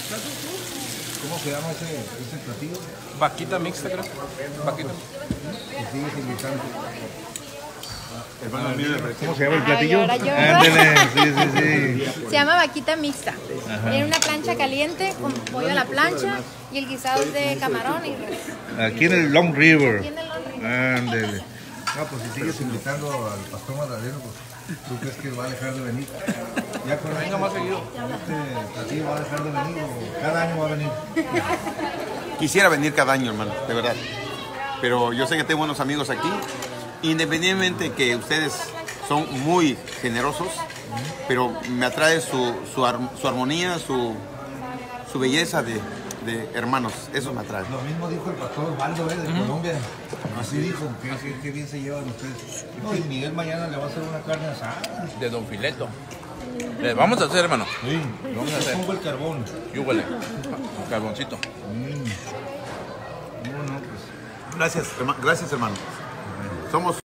¿Cómo se llama ese platillo? Vaquita mixta, creo. Vaquita. Y sigues invitando. ¿Cómo se llama el platillo? ahora yo. Ándale, sí. Se llama vaquita mixta. Tiene una plancha caliente con pollo a la plancha y el guisado es de camarón y res. Aquí en el Long River. Aquí en el Long Ándale. No, pues si sigues invitando al pastor Magdaleno, pues ¿tú crees que va a dejar de venir? Ya cuando venga más seguido. Este platillo va a dejar de venir o cada año va a venir. Quisiera venir cada año, hermano, de verdad. Pero yo sé que tengo buenos amigos aquí. Independientemente que ustedes son muy generosos, pero me atrae su armonía, su belleza de hermanos. Eso me atrae. Lo mismo dijo el pastor Osvaldo de Colombia. Así dijo, que bien se llevan ustedes. No, y Miguel mañana le va a hacer una carne asada. De Don Fileto. Les vamos a hacer, hermano. Sí, Vamos a hacer. pongo el carbón. Y huele. Carboncito. No, pues. Gracias, hermano. Somos